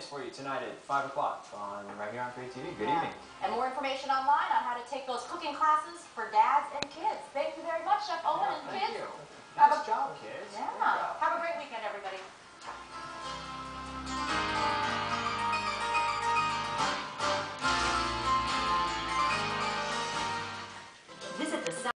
Fitness for you tonight at 5 o'clock on right here on 3 TV. Good evening. And more information online on how to take those cooking classes for dads and kids. Thank you very much, Chef Owen and kids. Thank you. Nice job, kids. Yeah.